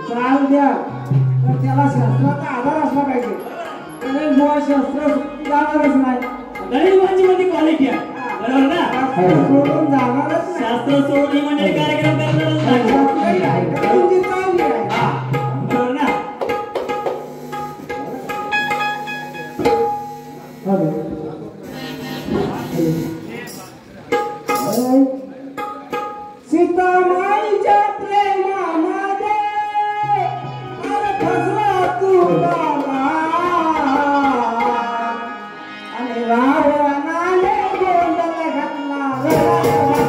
चाल द्या तर त्याला शास्त्राचा आधार असला पाहिजे. त्याने मुळात शास्त्र जाणारच नाही. गणित मध्ये क्वालिटी आहे बरोबर ना. सोडून जाणारच नाही. शास्त्र सोडून ही म्हणजे कार्यक्रम करणारच नाही. तुमची चांगली आहे. बरोबर ना. सीतामाईच्या प्रेमामध्ये अरे फसला तू बाबा आणि रावणाने गोंधळ घातला.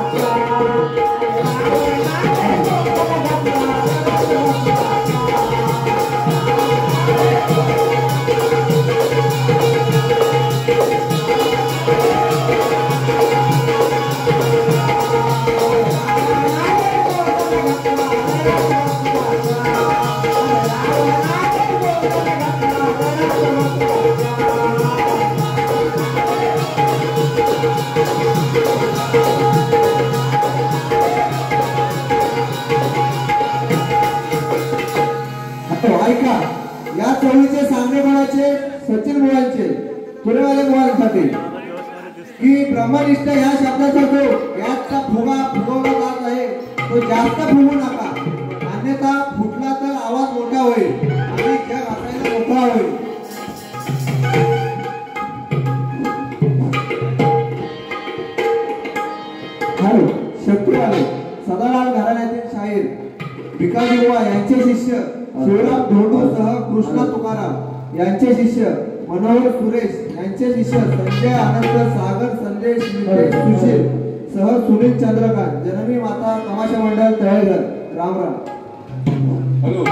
ऐका या चळवळीचे सांगणेपणाचे सचिन मुलांचे पुणेवाले मुलांसाठी की ब्रह्मनिष्ठ या शब्दाचा जो याचा फुगा फुगवला जात आहे तो जास्त फुगू नका, अन्यथा फुटला तर आवाज मोठा होईल आणि जग असायला मोठा होईल. हॅलो शक्तीवाले सदालाल घराण्यातील शाहीर भिकाजी बुवा यांचे शिष्य शिवराम धोंडूसह कृष्णा तुकाराम यांचे शिष्य मनोहर सुरेश यांचे शिष्य संजय आनंद सागर संदेश सुशील सह सुनील चंद्रकांत जननी माता तमाशा मंडळ तळेघर राम राम. हॅलो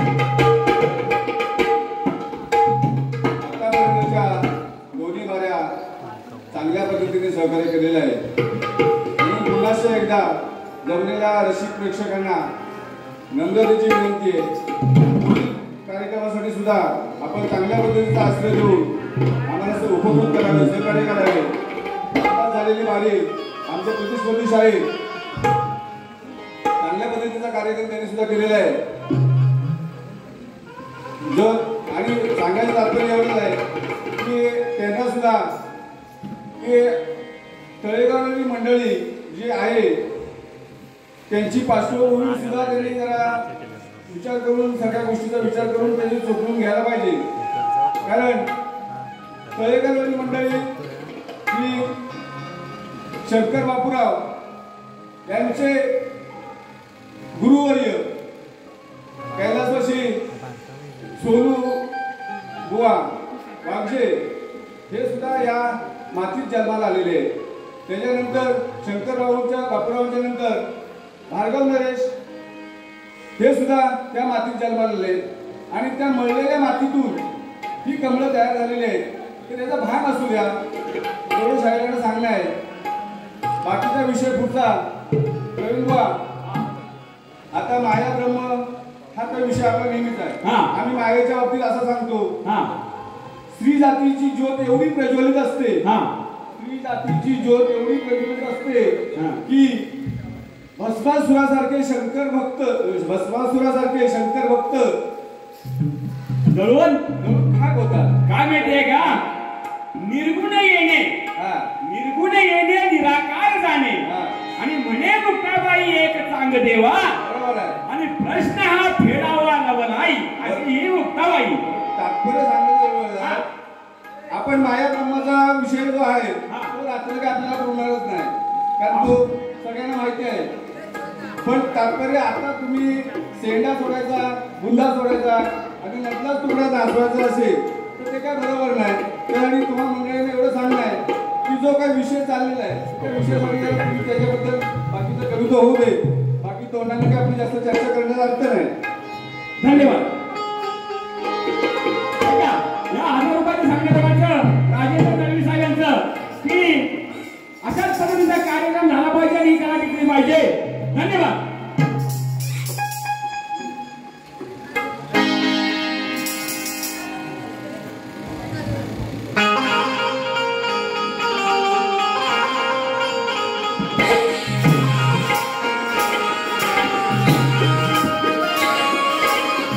आतापर्यंतच्या दोन्ही बाऱ्या चांगल्या पद्धतीने सहकार्य केलेले आहे. म्हणून पुन्हा एकदा जमलेल्या रसिक प्रेक्षकांना नम्रतेची विनंती आहे. कार्यक्रमासाठी सुद्धा आपण चांगल्या पद्धतीचा आश्रय देऊन आम्हाला उपभोग करावे, सहकार्य करावे. झालेली वारी आमचे प्रतिस्पर्धी शाहीर चांगल्या पद्धतीचा कार्यक्रम त्यांनी सुद्धा केलेला आहे. आणि सांगायचं तात्पर्य एवढंच आहे की त्यांना सुद्धा की तळेगावची मंडळी जी आहे त्यांची पार्श्वभूमी सुद्धा त्यांनी जरा विचार करून सगळ्या गोष्टीचा विचार करून त्यांनी चोखून घ्यायला पाहिजे. कारण तळेगावची मंडळी ही शंकर बापूराव यांचे गुरुवर्य कैलासवासी सोनू बुवा वाघजे हे सुद्धा या मातीत जन्माला आलेले आहेत. त्याच्यानंतर शंकर बापूरावांच्या नंतर भार्गव नरेश हे सुद्धा त्या मातीत जन्माला आले आणि त्या मळलेल्या मातीतून ही कमळं तयार झालेली आहेत. की त्याचा भाग असू द्या एवढं शाळेला सांगणं आहे. बाकीचा विषय पुढचा प्रवीण बुवा आता माया ब्रह्म हा तर विषय आपला नेहमीच आहे. आम्ही मायेच्या बाबतीत असं सांगतो स्त्री जातीची ज्योत एवढी प्रज्वलित असते, स्त्री जातीची ज्योत एवढी प्रज्वलित असते की भस्मासुरासारखे शंकर भक्त जळून खाक होतात. काय माहितीये का, निर्गुण येणे निराकार जाणे आणि म्हणे मुक्ताबाई एक चांग देवा आणि प्रश्न हा फेडावा नवलाई अशी ही मुक्ताबाई. तात्पर्य सांगितलं आपण माया ब्रह्माचा विषय जो आहे तो रात्री काय आपल्याला बोलणारच नाही कारण तो सगळ्यांना माहिती आहे. पण तात्पर्य आता तुम्ही सेंडा सोडायचा बुंदा सोडायचा आणि मधलाच तुकडा नाचवायचा असेल तर ते काय बरोबर नाही. त्यासाठी तुम्हाला मंडळीने एवढं सांगणं आहे की जो काही विषय चाललेला आहे त्या विषयासाठी तुम्ही त्याच्याबद्दल बाकीचं कविता होऊ दे. बाकी तोंडाने काय आपली जास्त चर्चा करण्याचा अर्थ नाही. धन्यवाद. या 1000 रुपयाचं सांगण्याचं राजेंद्र दळवी साहेबांचं की अशाच पद्धतीचा कार्यक्रम झाला पाहिजे आणि ही कला टिकली पाहिजे. धन्यवाद.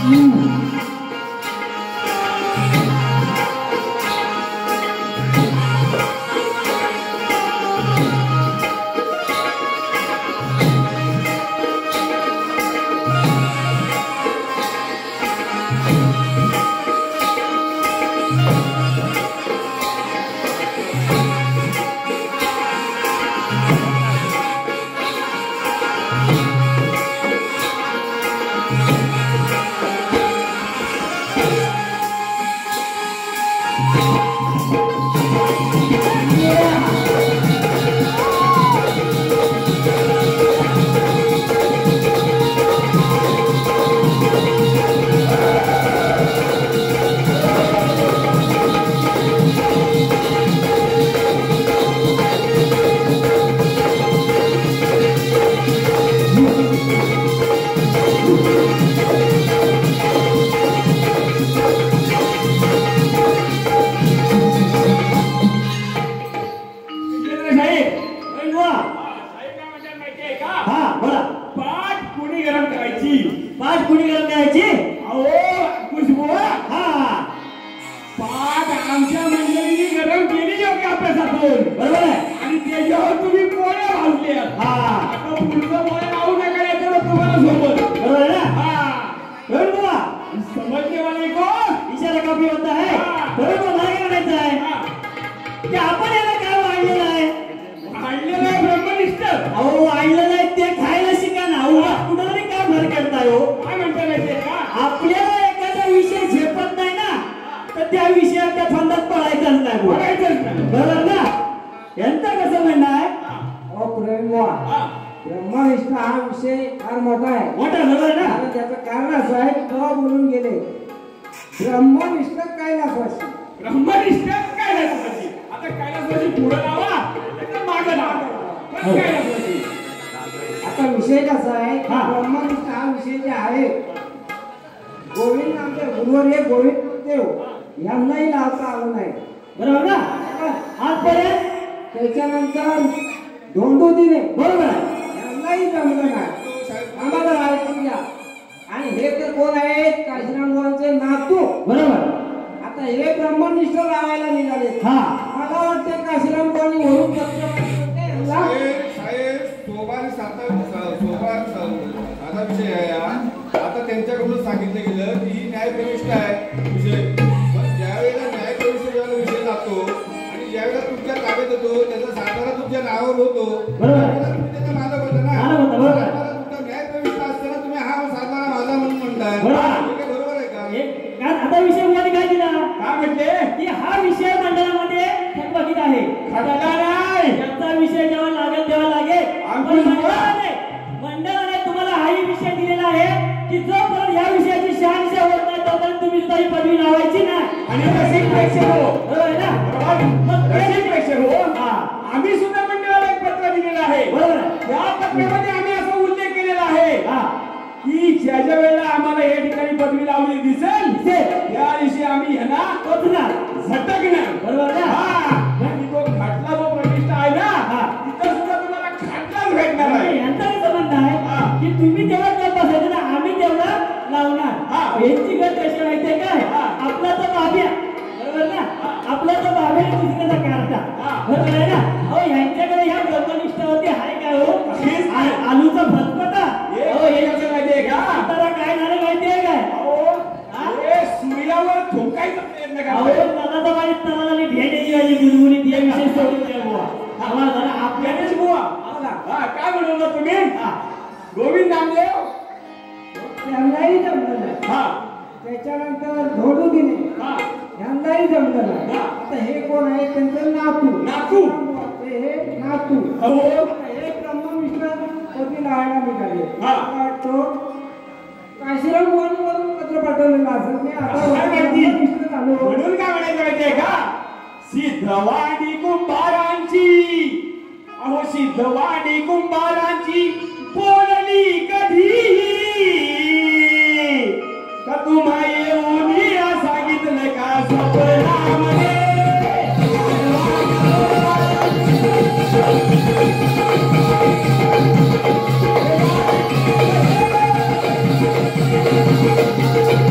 Thank you.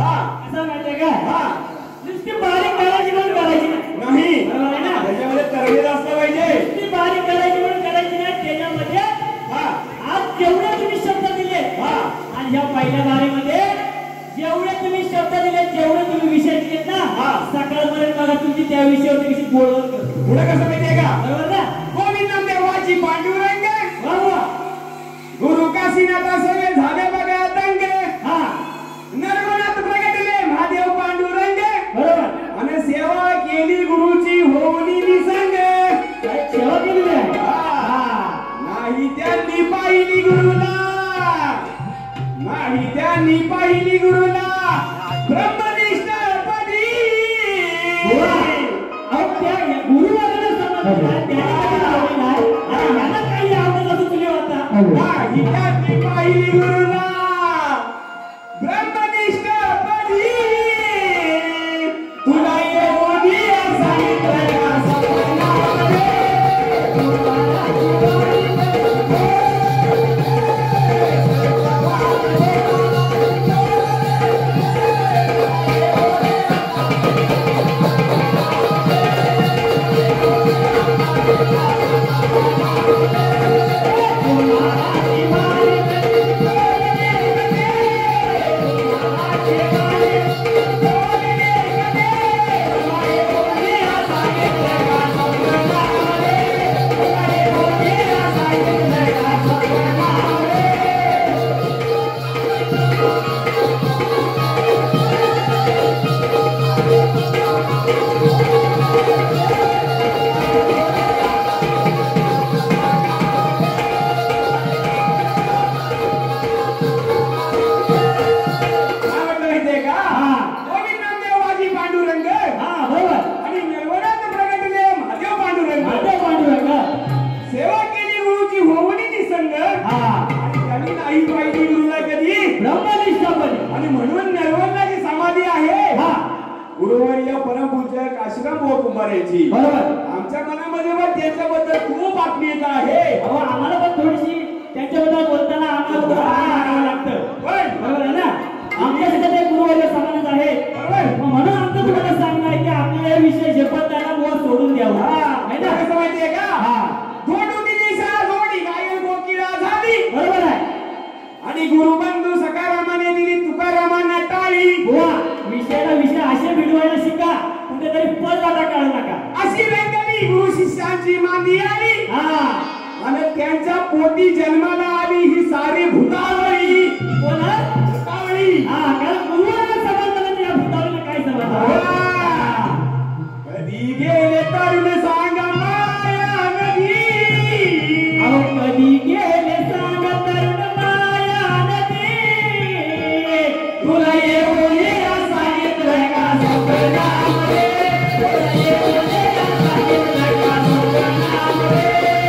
असं माहितीये का नुसती बारीक करायची म्हणून करायची नाही बरोबर आहे ना त्याच्यामध्ये तरबेज असलं पाहिजे नुसती बारीक करायची म्हणून करायची नाही त्याच्यामध्ये आज जेवढे तुम्ही शब्द दिले आणि ह्या पहिल्या बारीमध्ये जेवढे तुम्ही शब्द दिले जेवढे तुम्ही विषय दिलेत ना सकाळपर्यंत बघा तुमची त्या विषयावरती कशी बोलवण करतो पुढे कसं माहितीये का बरोबर ना गोविंद देवाची पांडुरंग गुरु काशीनाथा सगळे झाले बघा दंग नरवनाथ प्रगटले महादेव पांडुरंग बरोबर आणि सेवा केली गुरुची होली निसंग सेवा केली नाही त्यांनी पाहिली गुरुला नाही त्यांनी पाहिली गुरुला ब्रह्मनिष्ठ पदी नाही त्यांनी पाहिली गुरुला ब्रह्मनिष्ठ पदी तुला येऊनी सांगितलं आणि म्हणून नरवंदाची समाधी आहे गुरुवर्य परमपूज्य काशीराम बुवा कुंभार यांची बरोबर आमच्या मनामध्ये पण त्यांच्याबद्दल खूप आत्मीयता आहे आम्हाला पण थोडीशी त्यांच्याबद्दल बोलताना आम्हाला लागतं बरोबर आहे ना आमच्यासाठी ते गुरुवर्य समानच आहे बरोबर म्हणून आमचं तुम्हाला सांगणं आहे की आपल्याला हे विषय झेपत त्यांना बुवा सोडून द्यावा आहे ना कसं माहितीये का जोडून दिशा जोडी गायल कोकिळा झाली बरोबर आहे आणि गुरुबंधू सकारामाने दिली तुकारामांना टाळी बुवा विषयाला विषय असे भिडवायला शिका कुठेतरी पद वाटा काढू नका अशी रंगली गुरु शिष्यांची मांदी आली आणि त्यांच्या पोटी जन्माला आली ही सारी भूतावळी भूतावळी कारण गुरुवाला समजलं या भूतावळीला काय समजलं कधी गेले तर मी सांगा माया नदी कधी गेले सांगा तरुण माया नदी तुला येऊन सांगितलं का स्वप्नामध्ये तुला येऊन सांगितलं का स्वप्नामध्ये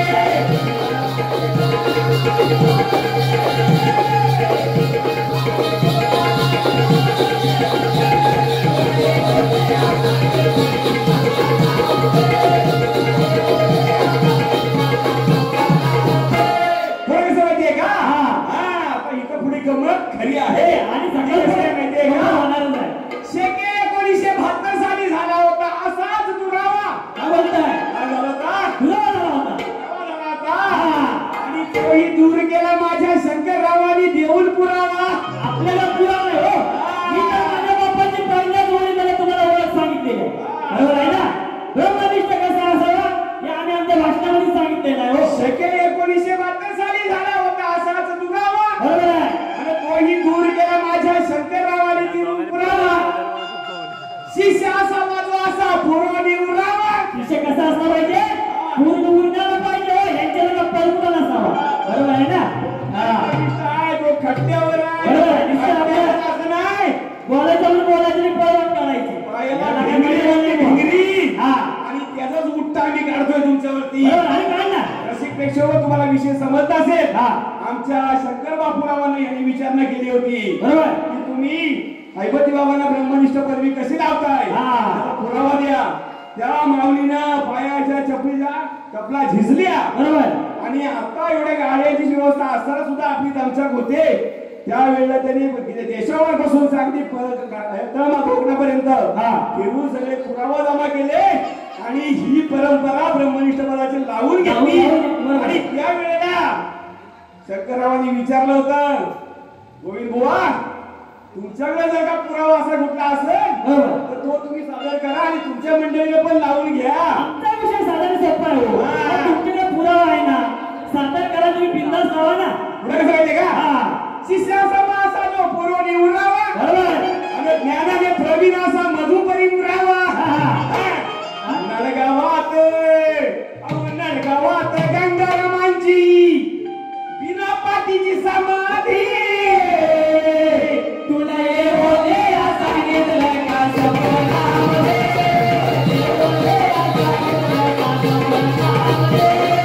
खरी आहे आणि सगळं माहितीये का होणारच आहे शेके 1972 साली झाला होता असाच दुरावा काय बोलताय काय झाला होता तुला होता आणि तोही दूर केला माझ्या शंकररावांनी देऊन पुरावा आपल्याला पुरावा आहे हो मी तर माझ्या बापाची पहिल्याच ओळी मला तुम्हाला ओळख सांगितलेली आहे बरोबर आहे ना ब्रह्मनिष्ठ कसा असावा हे आम्ही आमच्या भाषणामध्ये सांगितलेलं आहे हो शेके 1972 साली झाला होता असाच दुरावा बरोबर आहे तोही दूर केला माझ्या शंकररावाने देऊन पुरावा शिष्य असा माझा असा पूर्ण निवडावा शिष्य कसा असला पाहिजे पूर्ण उरणाला पाहिजे यांच्याला परमून असावा बरोबर आहे ना तो खट्ट्यावर आहे असं नाही बोलायचं म्हणून बोलायचं नाही परवान करायची आणि त्याचाच उठता आम्ही काढतोय तुमच्यावरती रसिक प्रेक्षकांवर तुम्हाला विषय समजत असेल आमच्या शंकर बापूरावांनी यांनी विचारणा केली होती बरोबर की तुम्ही हैबती बाबांना ब्रह्मनिष्ठ पदवी कशी लावताय पुरावा द्या त्या माऊलीनं पायाच्या चपला झिजल्या बरोबर आणि आता एवढ्या गाड्यांची व्यवस्था असताना सुद्धा आपली दमछाक होते त्यावेळेला त्यांनी देशावर बसून अगदी कोकणापर्यंत फिरून सगळे पुरावा जमा केले आणि ही परंपरा ब्रह्मनिष्ठ पदाची लावून घेतली. आणि त्या वेळेला शंकररावांनी विचारलं होतं, गोविंद बुवा तुमच्याकडे जर का पुरावा असा कुठला असेल तर तो तुम्ही सादर करा आणि तुमच्या मंडळीला पण लावून घ्या. आमचा विषय सादर सोपा आहे हो. तुमच्याकडे पुरावा आहे ना, सादर करा, तुम्ही बिंदास लावा ना. पुढे कसं माहितीये का, शिष्याचा मासा जो पुरवणी उरावा आणि ज्ञानाने प्रवीण असा मधुपरी उरावा. नळगावात नळगावात गंगारामांची बिना पाठीची समाधी तुला ये बोले सांगितलं का सपनामध्ये, ये बोले सांगितलं का सपनामध्ये.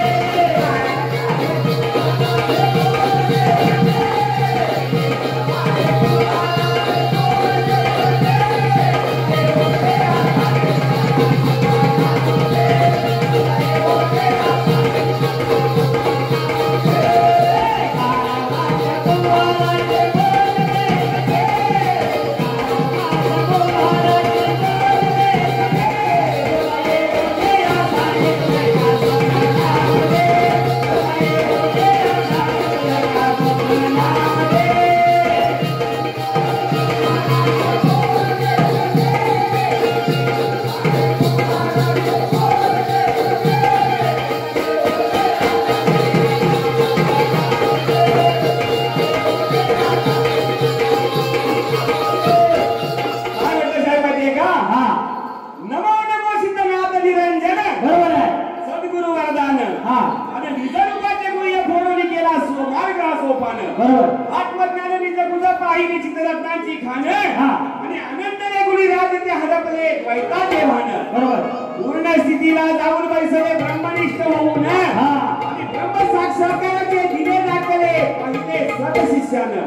चित्ररत्नांची खाण आणि अनंतने गुणी राज ते हरपले वैतागे भान. पूर्ण स्थितीला जाऊन बैसले ब्रह्मनिष्ठ होऊन आणि ब्रह्म साक्षात्काराचे दिले दाखले पहिले सत शिष्यानं.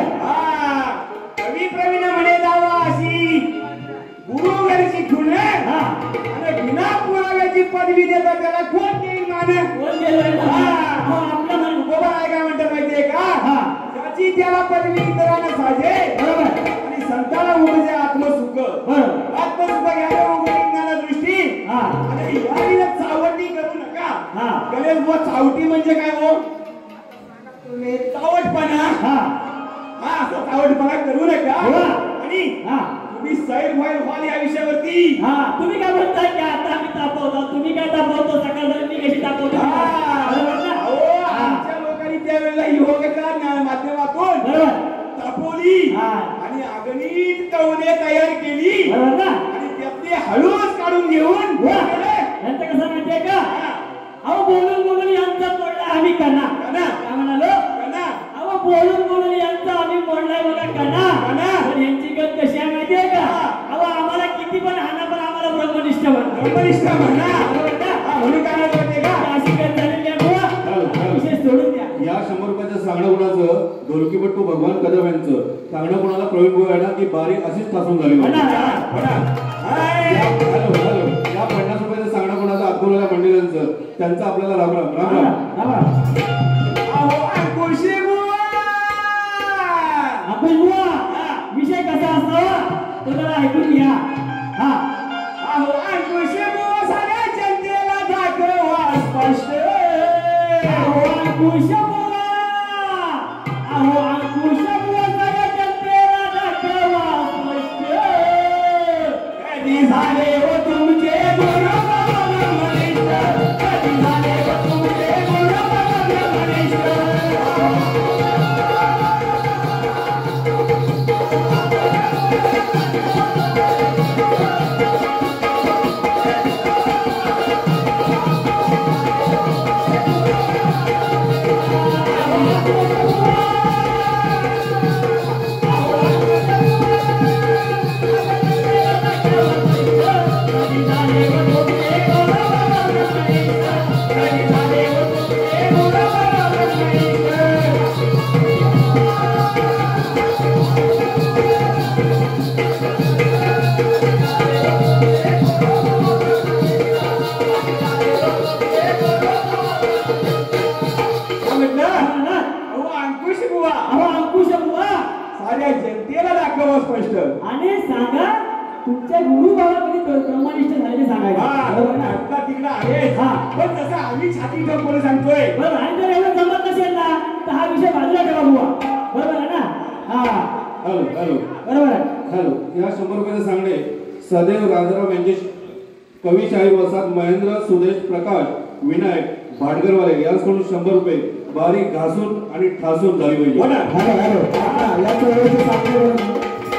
कवी प्रवीण म्हणे जावा अशी गुरु घरची खुण आणि बिना पुराव्याची पदवी देता त्याला कोण देईल मान. आपलं मन गोबा आहे काय म्हणतात माहितीये का, त्याला पदवी इतरांना साजे आणि संताला उमजे आत्मसुख. आत्मसुख घ्यायला उमजे ज्ञाना दृष्टी आणि याला चावटी करू नका. गणेश बुवा चावटी म्हणजे काय हो, चावटपणा. असं चावटपणा करू नका. आणि तुम्ही सैर व्हाल या विषयावरती तुम्ही काय म्हणताय की आता आम्ही तापवतो, तुम्ही काय तापवतो, सकाळ मी कशी तापवतो. आमच्या लोकांनी त्यावेळेला योगाच्या माध्यमातून तापवली आणि अगणित कवने तयार केली आणि त्यातले हळूच काढून घेऊन यांचं कसं माहितीये का, अहो बोलून बोलून यांचा मोडला आम्ही कणा. काय म्हणालो, अहो बोलून बोलून यांचा आम्ही मोडलाय बघा कणा. पण यांची गत कशी आहे माहितीये का, अहो आम्हाला किती पण हाना पण आम्हाला ब्रह्मनिष्ठ म्हणा. म्हणून काय म्हणते का अशी गत झालेली आहे बुवा, विषय सोडून द्या. या 100 रुपयाचं सांगणं कोणाचं, ढोलकीपट्टू भगवान कदम यांचं सांगणं कोणाला, प्रवीण भाऊ यांना की बारी अशीच ठासून झाली. या 50 रुपयाचं सांगणं कोणाचं, अतुलला मंडळांचं, त्यांचं आपल्याला राम राम राम राम. आपण बुवा विषय कसा असतो तो जरा ऐकून घ्या. साऱ्या जनतेला दाखवा स्पष्ट. अंकुश बुवा, अहो अंकुश बुवा साऱ्या जनतेला दाखवा स्पष्ट. कधी झाले हो तुमचे गुरु ब्रह्मनिष्ठ, कधी झाले हो तुमचे गुरु ब्रह्मनिष्ठ. जनतेला दाखवा स्पष्ट. आणि सांगा तुमच्या गुरु बाबा कधी ब्रह्मनिष्ठ झाले ते सांगायचं. बरोबर ना? आता तिकडे आहे. हा. पण जसं आम्ही छाती ठोकून सांगतोय. बरोबर. आणि जर एवढं जमत नसेल ना तर हा विषय बाजूला ठेवा बुवा. बरोबर आहे ना? हा हॅलो हॅलो बरोबर आहे. हॅलो. या 100 रुपयाचे सांगणे सदैव राजाराम यांचे कवी शाहीर वसाहत महेंद्र सुदेश प्रकाश विनायक भाटकरवाले यांच्याकडून 100 रुपये बारीक घासून आणि ठासून झाली पाहिजे. हो ना? या चळवळीचे साक्षीदार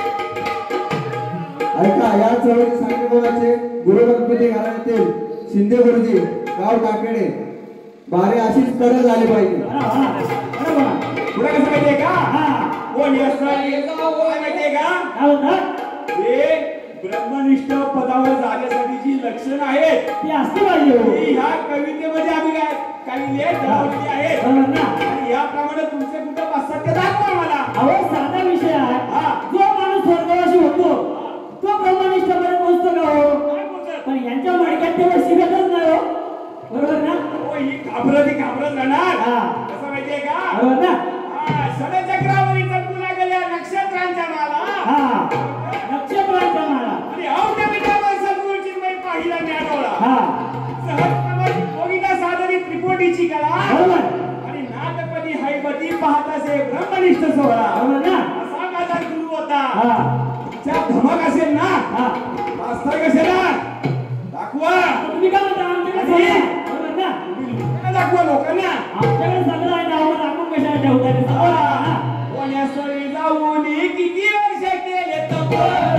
ऐका. या चळवळीचे साक्षीदाराचे गुरु गणपती घराण्यातील शिंदे गुरुजी गाव टाकेडे बारे अशीच तरच झाली पाहिजे. बरोबर आहे. तुला कसं माहितीये का? हा. कोण यश माहितीये का? काय म्हणतात? हे ब्रह्मनिष्ठ पदावर जाण्यासाठीची लक्षणं आहेत. ती असते पाहिजे हो. ही ह्या कवितेमध्ये आम्ही काही लेख लावलेले आहेत. बरोबर ना? आणि याप्रमाणे तुमचे कुठं पाश्चात्य दाखवा मला. अहो साधा विषय आहे. हा. जो माणूस स्वर्गवासी होतो तो ब्रह्मनिष्ठापर्यंत पोहोचतो का हो? काय बोलतोय? पण यांच्या मडक्यात तेवढं शिकतच नाही हो. बरोबर ना? हो, ही घाबरत राहणार. हा. कसं माहितीये का? बरोबर ना? हा, षडचक्रावरी चमकून गेल्या नक्षत्रांच्या माला हा. नक्षत्रांचा माळा. आणि औटमिटावर सद्गुरूची मै पाहिला ज्ञानोळा. हा. सहजप्रमाणे कविता सादरी त्रिपुटीची कला. बरोबर. आणि नाटपदी हैबती पाहतासे ब्रह्मनिष्ठ सोहळा. बरोबर ना? असा माझा गुरु होता. हा. त्या धमक असेल ना, हा. वास्तव कसेल ना, दाखवा. तुम्ही काय म्हणता? आमच्याकडे आणि? सांगा. बरोबर ना? तुम्ही लोकांना दाखवा, लोकांना. आमच्याकडे सगळं आहे ना. आम्हाला आपण कशाला ठेवताय ते सगळं आहे ना. कोण्यास्थळी जाऊन किती वर्ष केले तप.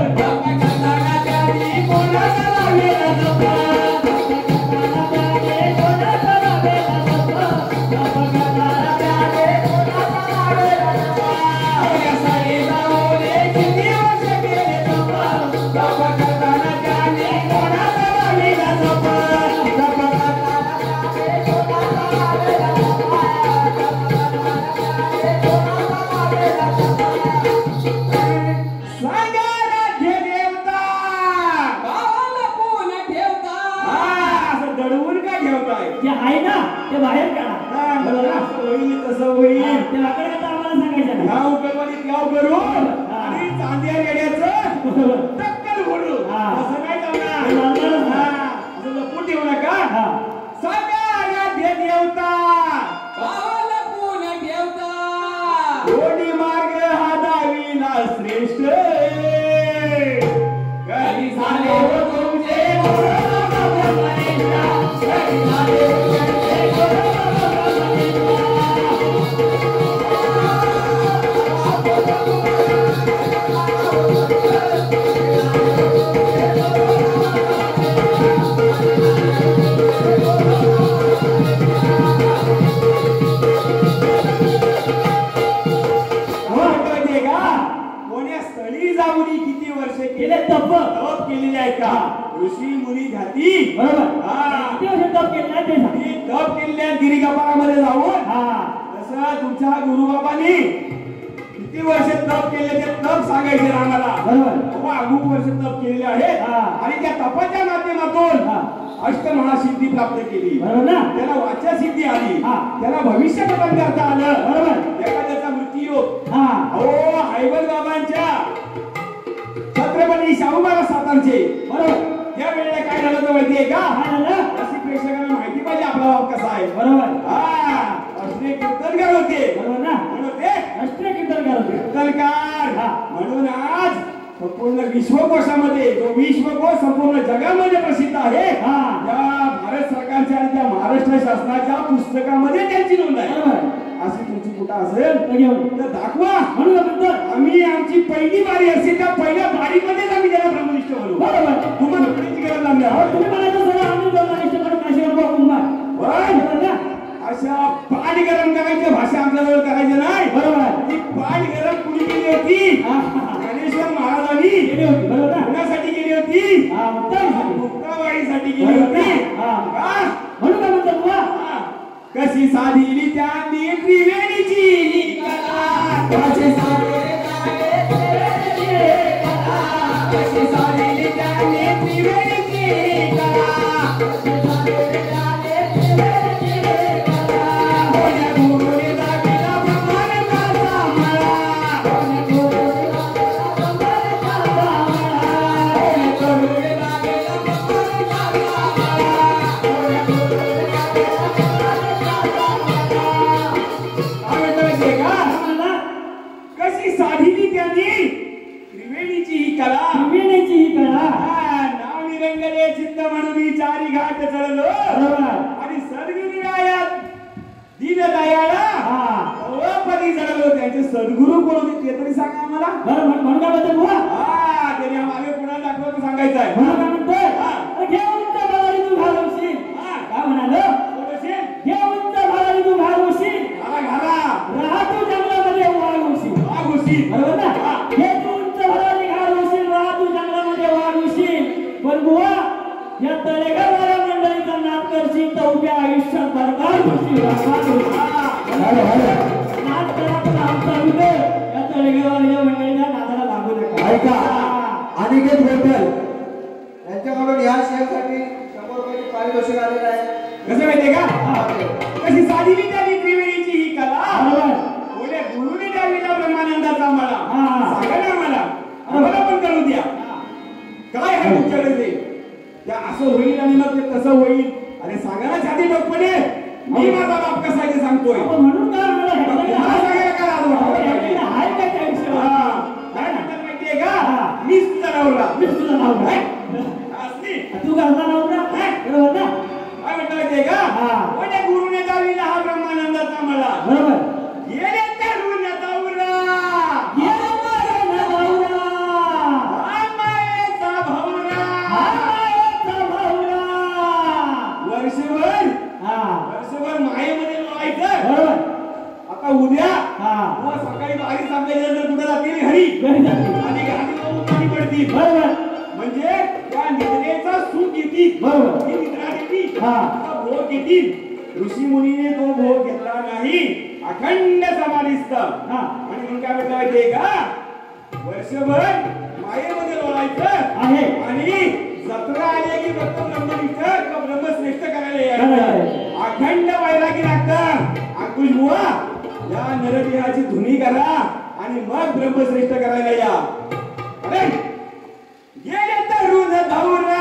कोणाचा लावलेला जप. कोण्यास्थळी जाऊन किती वर्ष केले तप. तप करताना त्याने कोणाचा लावलेला जप. तप करताना त्याने कोणाचा लावलेला सांगाराध्य देवता. गावाला कोण ठेवता? हा, असं दडवून का ठेवताय? जे आहे ना ते बाहेर काढा. हा, बरोबर ना? असं होईल तसं होईल. हा, ते वाकडं करता आम्हाला सांगायचं नाही. गाव कलवानीत गाव करू आणि चांदिया रेड्याचं बरोबर. टक्कल फोडू. हा. असं काय ते करणार? चालणारच हा, नाही. असं लपून ठेवू नका. हा. सांगाराध्य देवता. गावाला कोण ठेवता? कोणी मार्ग हा दाविला श्रेष्ठ. कधी झाले हो तुमचे कधी झाले हो कोण्यास्थळी जाऊन किती वर्ष केले तप. तप केलेले आहेत का? ऋषी मुनी ध्याती. बरोबर. हा. किती वर्ष तप केलं नाही ते सांग. मी तप केलेल्या गिरिगपारामध्ये जाऊन हा. तसं तुमच्या गुरुबाबांनी किती वर्ष तप केले ते तप सांगायचे आम्हाला. बरोबर. बाबा अमुक वर्ष तप केलेले आहेत. हा. आणि त्या तपाच्या माध्यमातून हा. अष्टमहासिद्धी प्राप्त केली. बरोबर ना? त्याला वाचा सिद्धी आली. हा. त्याला भविष्य कथन करता आलं. बरोबर. एखाद्याचा मृत्यू. हा. अहो हैबत बाबांच्या छत्रपती शाहूबाबा सातारचे बरोबर. या वेळेला काय झालं तर माहितीये का? काय झालं? अशी प्रेक्षकांना माहिती पाहिजे आपला बाप कसा आहे. बरोबर. हा, असले कीर्तनकार होते. बरोबर ना? म्हणून ते राष्ट्रीय कीर्तनकार होते. कीर्तनकार. हा. म्हणून आज संपूर्ण विश्वकोशामध्ये जो विश्वकोश संपूर्ण जगामध्ये प्रसिद्ध आहे. हा. त्या भारत सरकारच्या आणि त्या महाराष्ट्र शासनाच्या पुस्तकामध्ये त्यांची नोंद आहे. बरोबर. अशी तुमची कुठं असेल तर घेऊन तर दाखवा. म्हणून म्हणतो. आम्ही आमची पहिली बारी असेल त्या पहिल्या बारीमध्येच आम्ही त्याला ब्रह्मनिष्ठ बनवू. बरोबर. तुम्हाला म्हणायची गरज नाही. अहो, तुम्ही म्हणायचं सगळं आम्ही ब्रह्मनिष्ठ करून काशीवर कुंभार. पण बरोबर ना? अशा पाठ गरम करायची भाषा आमच्याजवळ करायची नाही. बरोबर. ती पाठ गरम कुणी केली होती? हा, हा, हा. ज्ञानेश्वर महाराजांनी केली होती. बरोबर ना? कोणासाठी केली होती? हा, मुक्ताईसाठी. मुक्ताबाईसाठी केली होती. हा. का? म्हणून काय म्हणतो बुवा? हा. कशी साधिली त्यांनी त्रिवेणीची कला. कशी साधिली त्यांनी त्रिवेणीची कला. कोण्या गुरुने दाखविला ब्रह्मांडाचा मला. पण बुवा त्याने मागे कुणाला दाखवतो सांगायचं आहे. म्हणून काय म्हणतोय अरे घे उंच भरारी तू घालवशील. काय म्हणालो घे उंच भरारी तू घालवशील. राहा तू जंगलामध्ये वाढवशील. बरोबर ना. घे तू उंच भरारी घालवशील. राहा तू जंगलामध्ये वाढवशील. पण बुवा या तळेगाववाल्या मंडळीचा नाद करशील तर उभ्या आयुष्यात बरबाद होशील. नाद करा पण आमचा उदय या तळेगाववाल्या मंडळीच्या नादाला लागू नका. ऐका अनिकेत होटल यांच्याकडून या शेअरसाठी 100 रुपयाचे पारितोषिक आलेलं आहे. कसं माहितीये का कशी साधी विद्यार्थी त्रिवेणीची ही कला ओल्या गुरुने द्यावीला ब्रह्मानंदाचा मला सांगा ना मला पण करू द्या. काय आहे तुमच्याकडे त्या असं होईल आणि मग ते तसं होईल. अरे सांगा ना छाती डोकपणे मी माझा बाप कसा आहे ते सांगतोय. म्हणून काय मला सांगायला काय लाज वाटते? आहे काय त्या विषयावर काय म्हणतात माहितीये का मीच तुझा नवरा. तुझं नाव काय असली तू घालता नव्हता बरोबर ना. काय म्हणतात माहितीये का ओल्या गुरुने द्यावीला हा ब्रह्मानंदाचा मला बरोबर गेले तरुण नवरा वर्षभर मायेमध्ये लोळायचं. आता उद्या सकाळी बाहेर सांगायचं कुठे जातील घरी आणि घाटी पाणी पडतील. म्हणजे त्या निद्रेचा सुख येतील. ती निद्रा देतील भोग घेतील. ऋषी मुनीने तो भोग घेतला नाही अखंड समाधिस्थ. आणि म्हणून काय म्हटलं माहितीये का वर्षभर मायेमध्ये लोळायचं आहे आणि जत्रा आली की फक्त ब्रह्मनिष्ठ ब्रह्मश्रेष्ठ करायला यायचं. अखंड वैरागी लागतं. अंकुश बुवा या नरदेहाची धुनी करा आणि मग ब्रह्मश्रेष्ठ करायला या. अरे गेले तरुण धावरा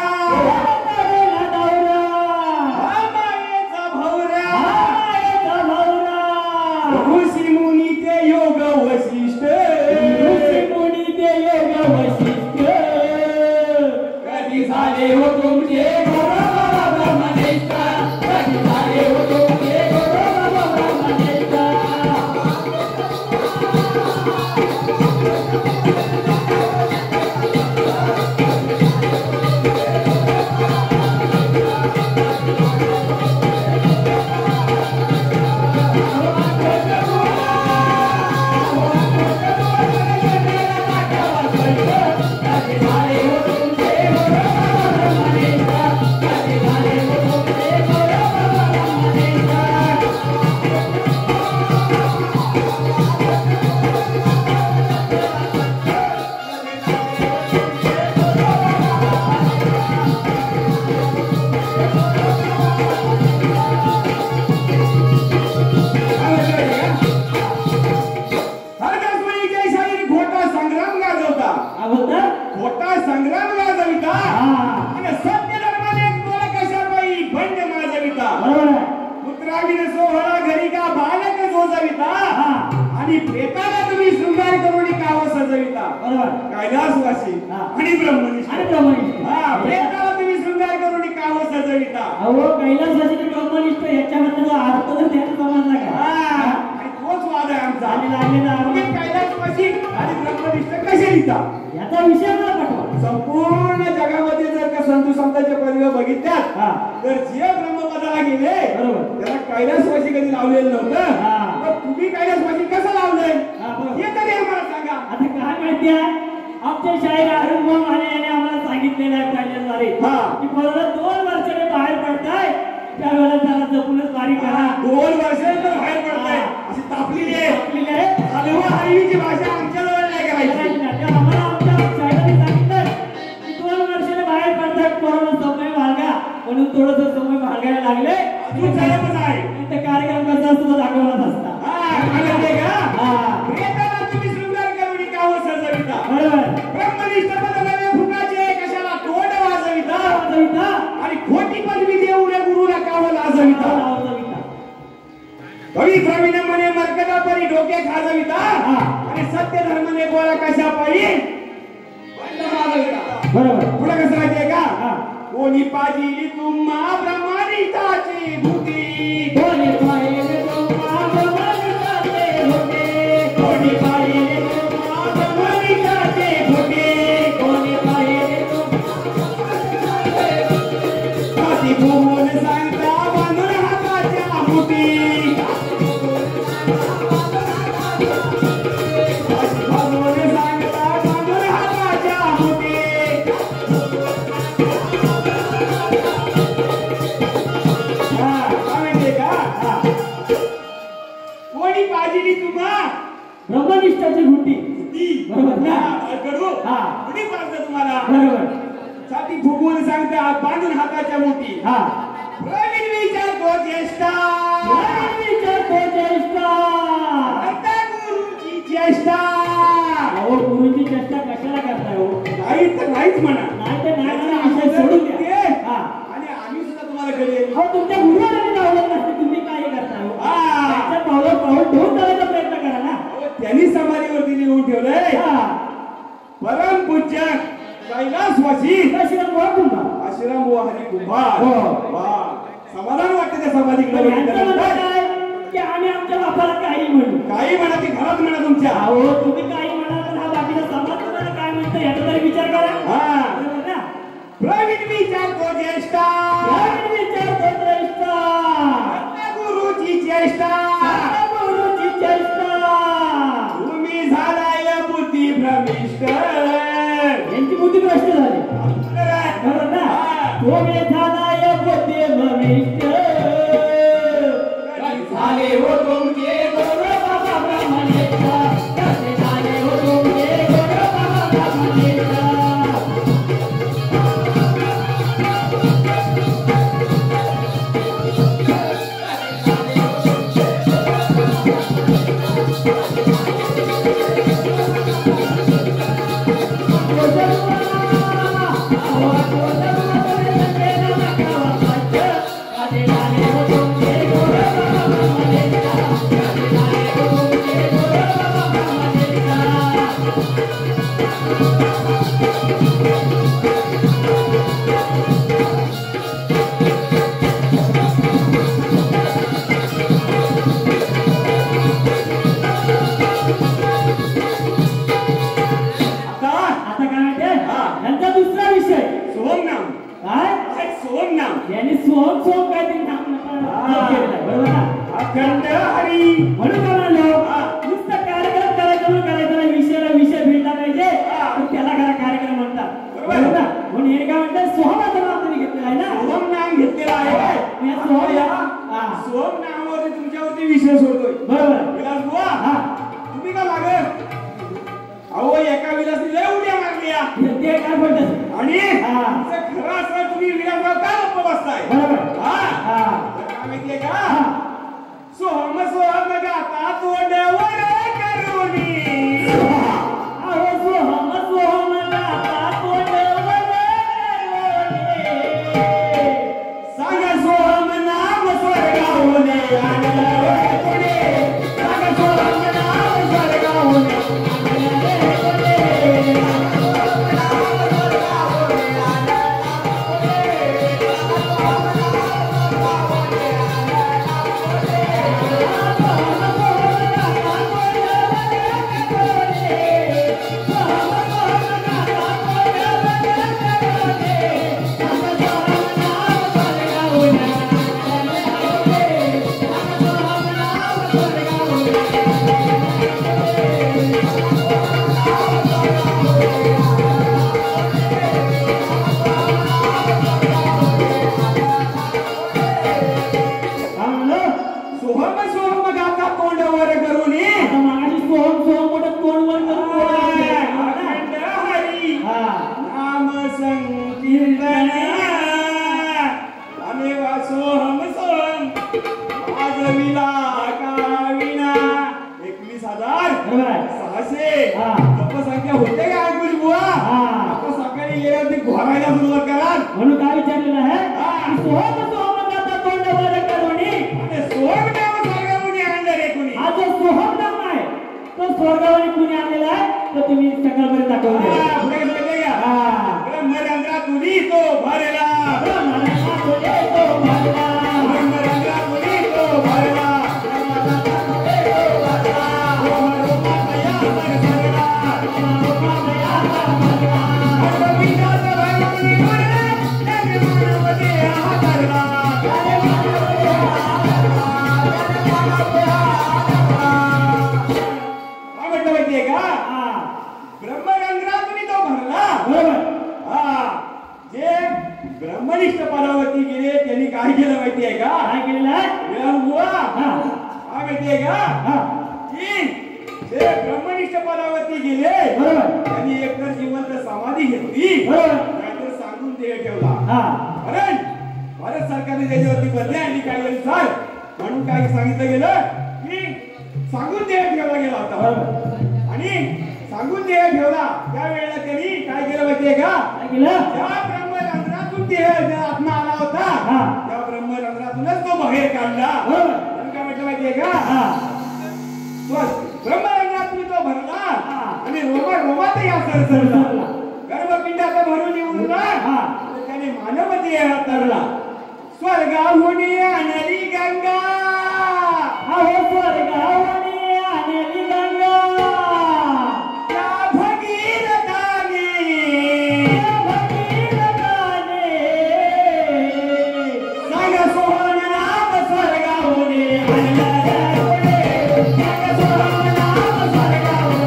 मायेचा भौरा ऋषी मुनी ते योग वशिष्ठ कधी झाले हो तुमचे ब्रह्मनिष्ठ कधी झाले हो तुमचे ब्रह्मनिष्ठ. खोटा संग्राम गाजविता आणि सत्य धर्माने बोला कशा बाई बंड माजविता. पुत्राविन सोहळा घरी का बालक जोजविता आणि प्रेताला तुम्ही शृंगार करून काव सजविता. कैलासवासी आणि ब्रह्मनिष्ठ प्रेताला तुम्ही शृंगार करून काव सजविता. कैलासवासी ब्रह्मनिष्ठ याच्याबद्दल अर्थ जर त्याला समजला का आणि तोच वाद आहे आमचा. आणि कैलासवासी आणि ब्रह्मनिष्ठ कसे लिहिता याचा विषय मला पटवा. संपूर्ण जगामध्ये जर का संत संतांच्या पदव्या बघितल्यात तर जे ब्रह्मपदाला गेले त्याला कैलासवासी कधी लावलेलं नव्हतं. तर तुम्ही कैलासवासी कसं लावलंय हे तरी आम्हाला सांगा. आता काय माहिती आहे आमच्या शाहीर अरुण माने यांनी आम्हाला सांगितलेलं आहे पहिल्यांद्वारे की परत 2 वर्षाने बाहेर पडताय त्यावेळेला त्याला जपूनच वारी करा. 2 वर्षानंतर बाहेर पडताय अशी तापलेली आहे. हलवा हलवीची भाषा आमच्या जवळ नाही करायची. आम्हाला आमच्या शाळेने सांगितलं की 2 वर्षाने बाहेर पडतात कोरोना समय मार्गा म्हणून थोडस समय मार्गायला लागले. कार्यक्रम कसा असतो दाखवलाच असता. तुम्ही शृंगार करून काव सजविता. ब्रह्मनिष्ठ पदाला फुकाचे कशाला तोंड वाजविता आणि खोटी पदवी देऊन गुरुला काव लाजविता. पवित्रविने म्हणे मर्कदा परी डोके खाजविता आणि सत्य धर्माने बोला कशा पायी बरोबर. पुढे कसं माहितीये का कोणी पाजिली तुम्हा ब्रह्मनिष्ठाची भूती कोणी पाहिले तुम्हा ब्रह्मनिष्ठाचे भूती कोणी पाजिली तुम्हा ब्रह्मनिष्ठाची भूती बरोबर. छाती फुगवून सांगता बांधून हाताच्या मुठी हा. प्रवीण विचारतो ज्येष्ठा प्रवीण विचारतो ज्येष्ठा. आता गुरुची ज्येष्ठा. अहो गुरुची चेष्टा कशाला करताय हो? नाही तर नाहीच म्हणा. नाही तर नाही म्हणा, विषय सोडून द्या. हा. आणि आम्ही सुद्धा तुम्हाला घरी येऊ. अहो तुमच्या गुरुवाराने आवडत नसते, तुम्ही काय करताय हो? हा. त्यांच्या पावलावर पाऊल ठेवून चालायचा प्रयत्न करा ना. त्यांनी समाधीवरती लिहून ठेवलंय हा. परम पूज्य कैलासवासी आश्रम वाटून आश्रम व हरी कुंभार. हो. वा समाधान वाटतं त्या समाधीकडे यांचं म्हणणं बघितल्यानंतर. काय की आम्ही आमच्या बापाला काही म्हणू. काही म्हणा ती घरात म्हणा तुमच्या. अहो तुम्ही काही म्हणा तर हा बाकीचा समाज तुम्हाला काय म्हणतो याचा तरी विचार करा. हा. बरोबर ना? प्रवीण विचारतो ज्येष्ठा प्रवीण विचारतो ज्येष्ठा. आता गुरुची ज्येष्ठा. आता गुरुची चेष्टा. तुम्ही झालाय बुद्धी भ्रमिष्ट. यांची बुद्धी भ्रष्ट झाली. बरोबर ना? तुम्ही झालाय बुद्धी भ्रमिष्ट. झाले हो तुमचे गोरो बाबा ब्रह्मनिष्ठा. कसे झाले हो तुमचे गोरो बाबा ब्रह्मनिष्ठा. आता काय माहितीये? यांचा दुसरा विषय सोम नाम. काय? सोम नाम. यांनी सोहम सोहम काहीतरी नाम केलेलं आहे. बरोबर ना? अखंड हरी. म्हणून काय म्हणलो? नुसतं कार्यक्रम करायचा नाही, विषयाला विषय भेटला पाहिजे तर त्याला खरा कार्यक्रम म्हणतात. बरोबर ना? म्हणून हे काय म्हणतात सोहमाचं नाव तुम्ही घेतलेलं आहे ना? सोम नाम घेतलेला आहे. या सोहम हा. सोम नामावरती तुमच्यावरती विषय सोडतोय. बरोबर. विलास बुवा हा. तुम्ही का मागे अहो एका विलासने लय उड्या मारल्या ते काय बोलतात? आणि हा. तुमचं खरं असं तुम्ही विलासराव का गप्प बसताय? बरोबर. हा. हा. तर काय माहितीये का हा. सोहम सोहम गाता तोंडावर करुणी. अहो सोहम सोहम गाता तोंडावर करुणी. सांग सोहम नाम स्वर्गाहून आणलं रे कोणी. सांग सोहम नाम स्वर्गाहून सोहम सोहम गाता तोंडावर करुणी. आता मागाशी सोहम सोहम मोठं तोंड वर करून बोलायचं. अखंड हरी हा. नाम संकीर्तन. आणि वा सोहम सोहम वाजविला का विना. 21,600 हा. संख्या होते का अंकुश बुवा? हा. आता सकाळी गेल्यावरती घोरायला सुरुवात करा. म्हणून काय विचारलेलं आहे? हा. सोहम सोहम गाता तोंडावर करुणी. आणि सोहम नाम स्वर्गाहून आणलं रे कोणी. हा जो सोहम नाम आहे तो स्वर्गावर कुणी आणलेला आहे तर तुम्ही सकाळपर्यंत दाखवून द्या. हा, पुढे गेले का? हा. ब्रह्मरंध्रा तुझी तो भरला. ब्रह्मरंध्रा तुझी तो भरला. ब्रह्मरंध्रा तुझी तो भरला. ब्रह्मरूपातया सरसरला. ब्रह्मविद्याचा भरवणी भरला. त्याने मानवते हा धरला. काय म्हटलं माहितीये का? हा. ब्रह्मरंध्रा तुम्ही तो भरला. बरोबर. हा. जे ब्रह्मनिष्ठ पदावरती गेले त्यांनी काय केलं माहितीये का? काय केलेलं आहे? विलास बुवा, हा. काय माहितीये का? हा. की जे ब्रह्मनिष्ठ पदावरती गेले बरोबर. त्यांनी एकतर जिवंत समाधी घेतली. बरोबर. हा कारण भारत सरकारने त्याच्यावरती बदली आणली कायद्यानुसार. म्हणून काय सांगितलं गेलं की सांगून देह ठेवला गेला होता. आणि सांगून देह ठेवला त्यावेळेला त्यांनी काय केलं माहितीये का? काय केलं? त्या ब्रह्मरंध्रातून देह आत्मा आला होता. त्या ब्रह्मरंध्रातूनच तो बाहेर काढला. म्हणून काय म्हटलं माहितीये का? ब्रह्मरंध्रातून तो भरला आणि रोमातही असर सरला. गर्भपिंडात भरून येऊन त्याने मानव देह तरला. स्वर्गाहून आणली गंगा. स्वर्गाहून आणली गंगा. त्या भगीरथाने सांग सोहम नाम स्वर्गाहून आणलं रे. सांग सोहम नाम स्वर्गाहून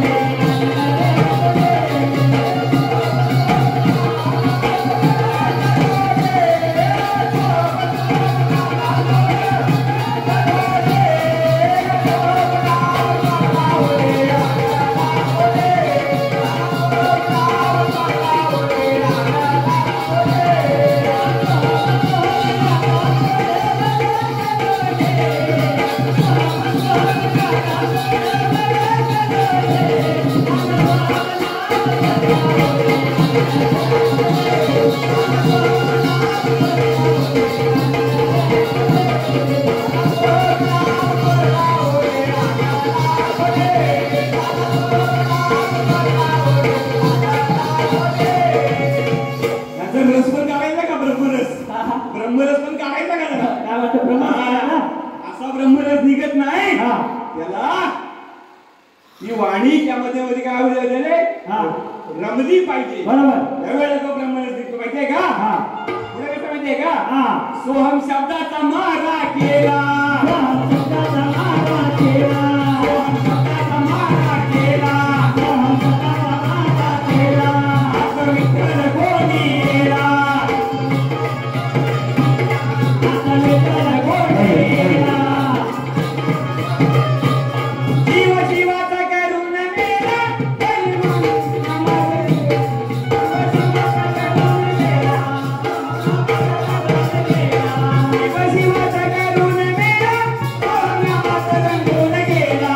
ब्रह्मरस पण काढायचा का जरा? काय वाटतं ब्रह्म? असा ब्रह्मरस निघत नाही त्याला. ही वाणी त्यामध्ये मध्ये काय होईल रमली पाहिजे. बरोबर. त्यावेळेला तो ब्रह्मरस निघतो. माहितीये का? पुढे कसं माहितीये का? सोहम शब्दाचा मारा केला. सोहम शब्दाचा मारा केला. सोहम शब्दाचा मारा केला. सोहम शब्दाचा मारा केला. आता विठ्ठल कोणी येला. आता विठ्ठल कोणी येला. जीव जीवाचा करून मेला. जीव जीवाचा करून मेला. नामाचा रंगून गेला.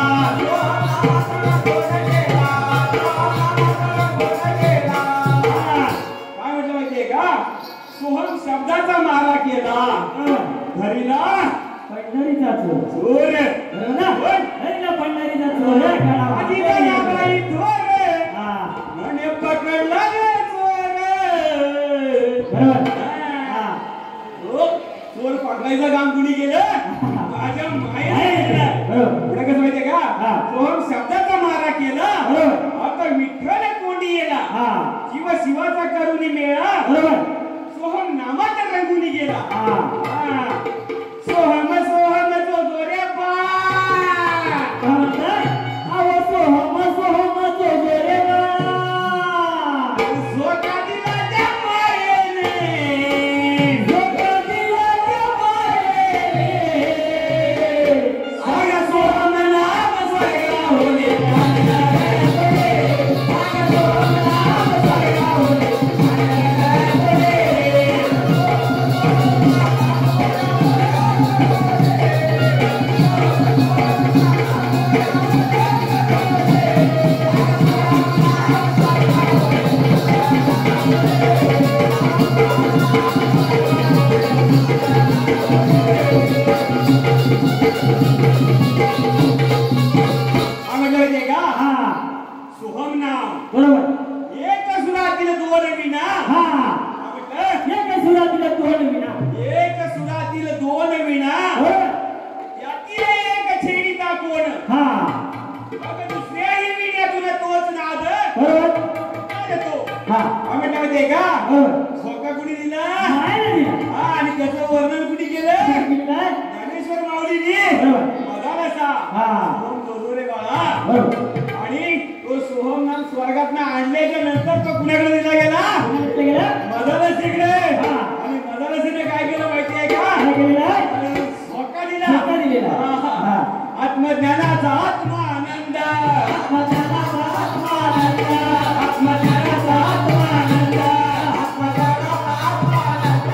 काय म्हटलं माहितीये का? सोहम शब्दाचा मारा केला. धरीला पंढरीचा चोर. चोर. बरोबर ना? हरीला पंढरीचा चोर. आधीला या बाई थोर. हा. म्हणे पकडला रे चोर. बरोबर. हो, चोर पकडायचं काम कुणी केलं? माझ्या मायेने. बरोबर. पुढे कसं माहितीये का? हा. सोहम शब्दाचा मारा केला. बरोबर. आता विठ्ठल कोणी येला. हा. जीव शिवाचा करुणी मेळा. बरोबर. सोहम नामाचा रंगुनी गेला. हा. सोहम सोहम जो जोरे पा. काय म्हणतात? अहो सोहम सोहम जो जोरे बा. झोका दिला त्या मायेने. झोका दिला त्या मायेने. सांगा सोहम नाम स्वर्गाहून आणलं रे. सांगा सोहम नाम स्वर्गाहून आणलं रे. काय म्हटलं माहितीये का? हा. सोहम नाम बरोबर. एक सुरातील दोन विना. हा. काय म्हटलं? एक सुरातीला तोड विना. एक सुरातील दोन विना. बरोबर. त्यातील एक छेडिता कोण. हा. मग दुसऱ्याही विण्यातून तोच नाद बरोबर. येतो. हा. काय म्हटलं माहितीये का? बरोबर. झोका कुणी दिला. मायेने दिला. हा, आणि त्याचं वर्णन कुणी केलं? काय? ज्ञानेश्वर माऊलींनी. बरोबर. मदान असा हा. सोहम जोजो रे बाळा. बरोबर. आणि तो सोहम नाम स्वर्गातनं आणल्याच्या नंतर तो कुणाकडे दिला गेला? कुणाकडे गेला? मदालसीकडे. हा. आणि मदालसीने काय केलं माहितीये का? काय केलेलं आहे? झोका दिला. झोका दिलेला. हा. हा. आत्मज्ञानाचा आत्मानंद. आत्मज्ञानाचा आत्मानंद. आत्मज्ञानाचा आत्मानंद. आत्मज्ञानाचा आत्मानंद.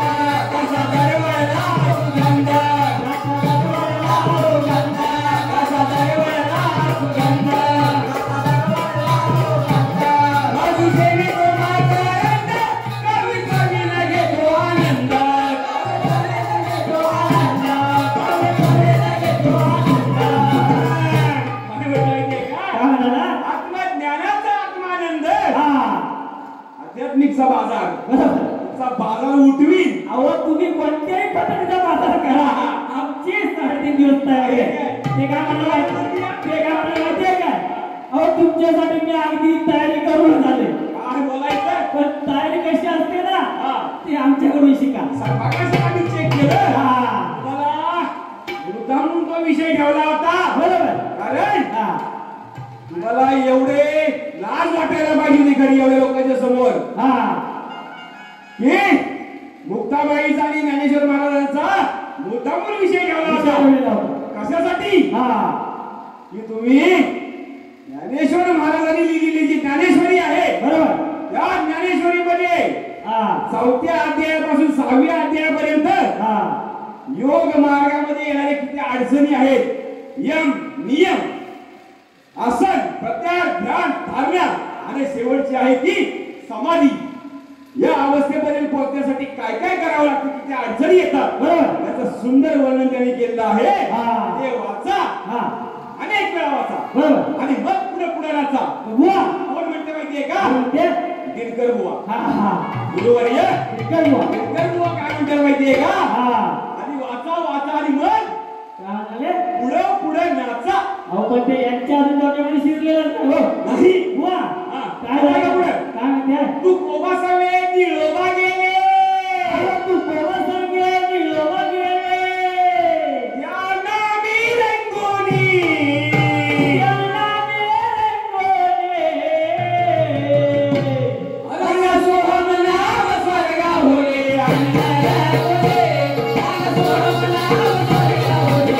आध्यात्मिकचा बाजार बरोबर. चा बाजार उठवीन. अहो तुम्ही कोणत्याही पद्धतीचा बाजार करा, आमची 3.5 दिवस तयारी आहे. ते काय म्हणाला माहितीये काय? अहो तुमच्यासाठी मी अगदी तयारी करून झाले. काय बोलायचं? पण तयारी कशी असते ना ते आमच्याकडून शिका. सकाळी चेक केलं. मला मुद्दामून तो विषय ठेवला होता. बरोबर. कारण तुम्हाला एवढे लाज वाटायला पाहिजे होती घरी एवढ्या लोकांच्या समोर की मुक्ताबाईचा आणि ज्ञानेश्वर महाराजांचा मुद्दामून विषय ठेवला होता. कशासाठी? की तुम्ही ज्ञानेश्वर महाराजांनी लिहिलेली जी ज्ञानेश्वरी आहे, बरोबर, त्या ज्ञानेश्वरीमध्ये 4थ्या अध्यायापासून 6व्या अध्यायापर्यंत योग मार्गामध्ये येणारे किती अडचणी आहेत, यम नियम आसन प्रत्याहार ध्यान धारणा आणि शेवटची आहे ती समाधी, या अवस्थेपर्यंत पोहोचण्यासाठी काय काय करावं लागतं, किती अडचणी येतात, बरोबर, याचं सुंदर वर्णन त्यांनी केलेलं आहे. ते वाचा, अनेक वेळा वाचा, बरोबर, आणि मग पुढे पुढे वाचा. बुवा कोण म्हणते माहितीये का? दिनकर बुवा. गुरुवर्य दिनकर बुवा काय म्हणतात माहितीये का? आणि वाचा वाचा आणि मग पुढे पुढे नाचा. अहो पण ते यांच्या अजून डोक्यामध्ये शिरलेलं नाही. बुवा काय झालं पुढे? काय म्हणते? तू कोबासावे निळोबा गेले, तू कोबा सांगे निळोबा गेले, या नामी रंगोनी, या नामी रंगोनी, रंग सोहम नाम स्वर्गा होले, रंग सोहम नाम स्वर्गा होले.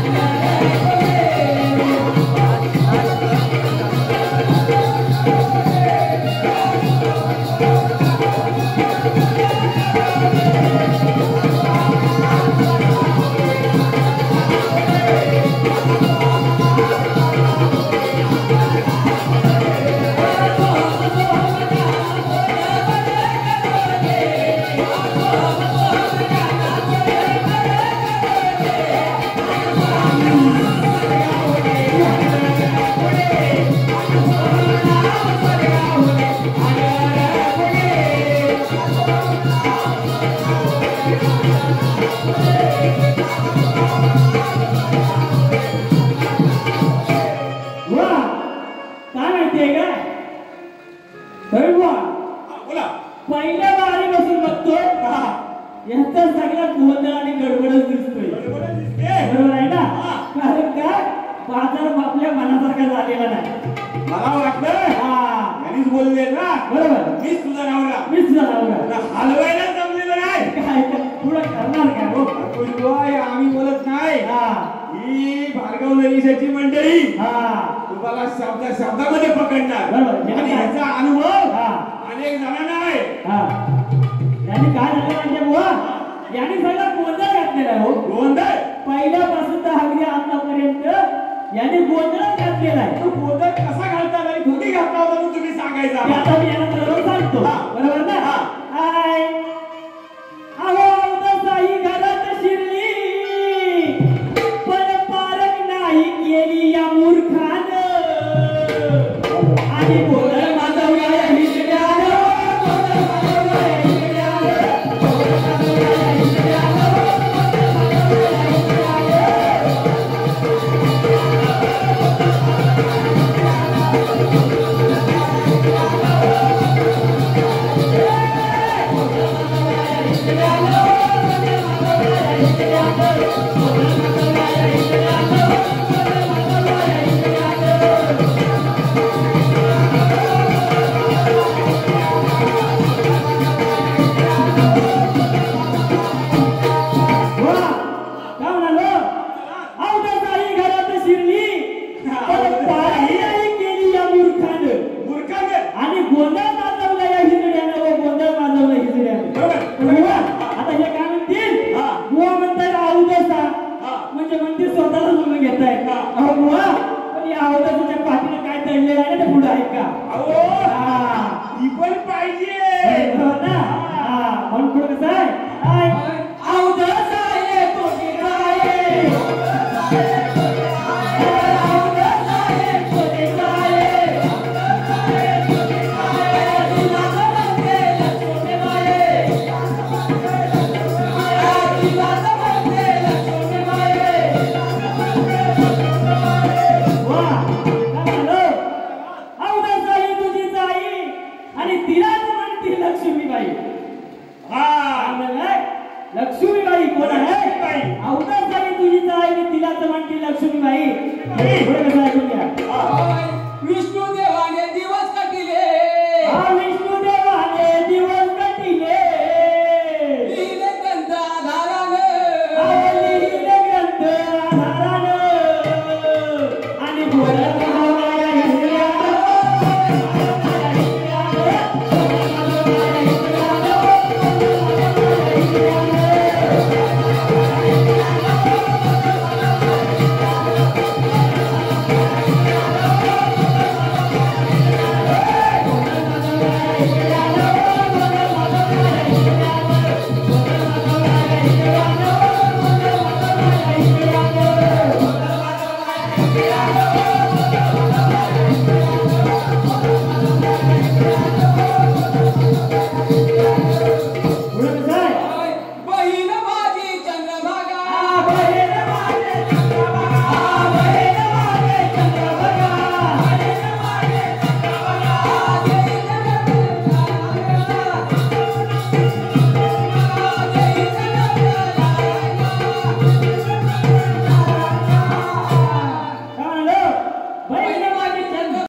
पहिल्या बारी बसून बघतोय यांचा सगळा गोंधळ आणि गडबडच दिसतोय. बरोबर आहे ना? कारण काय बाजार आपल्या मनासारखा झालेला नाही. मला वाटलं यांनीच बोलले ना, बरोबर, मीच तुझा नवरा, मीच तुझा नवरा. हलवायला जमलेलं नाही. काय पुढे करणार काय हो? आम्ही बोलत नाही. ही भार्गव नरेशाची मंडळी तुम्हाला शब्दामध्ये पकडणार, बरोबर, आणि याचा अनुभव अनेक जणांना आहे. यांनी काय झालं म्हणजे बुवा, यांनी सगळा गोंधळ घातलेला आहे. हो गोंधळ पहिल्यापासून तर अगदी आतापर्यंत यांनी गोंधळ घातलेला आहे. तो गोंधळ कसा घालतात आणि कुठे घातला होता तुम्ही सांगायचा. आता मी यांना